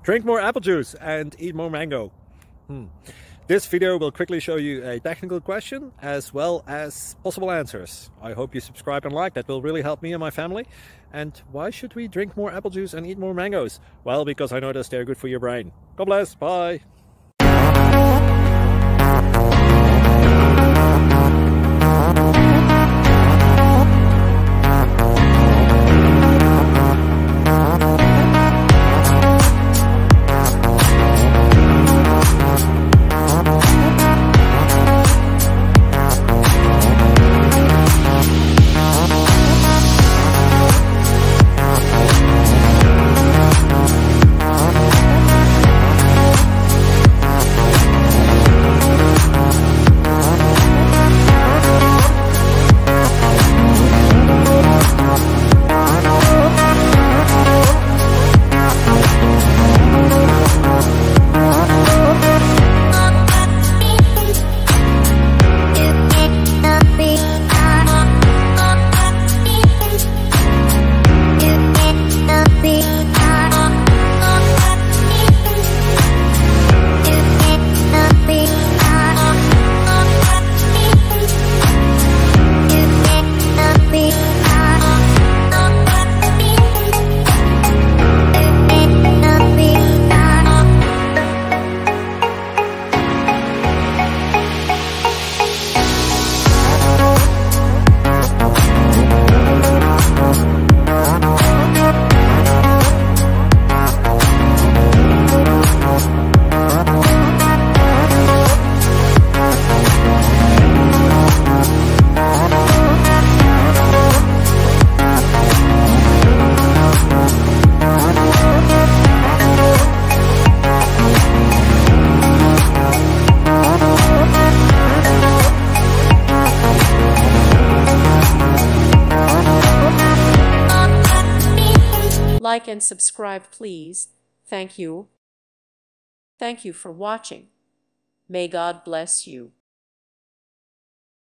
Drink more apple juice and eat more mango. This video will quickly show you a technical question as well as possible answers. I hope you subscribe and like, that will really help me and my family. And why should we drink more apple juice and eat more mangoes? Well, because I noticed they're good for your brain. God bless, bye! Like and subscribe, please. Thank you. Thank you for watching. May God bless you.